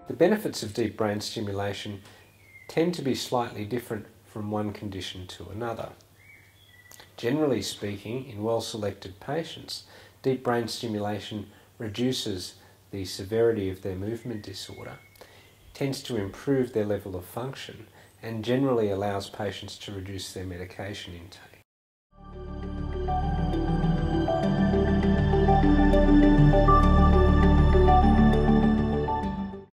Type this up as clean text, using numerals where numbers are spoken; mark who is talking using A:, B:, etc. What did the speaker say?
A: The benefits of deep brain stimulation tend to be slightly different from one condition to another. Generally speaking, in well-selected patients, deep brain stimulation reduces the severity of their movement disorder, tends to improve their level of function, and generally allows patients to reduce their medication intake.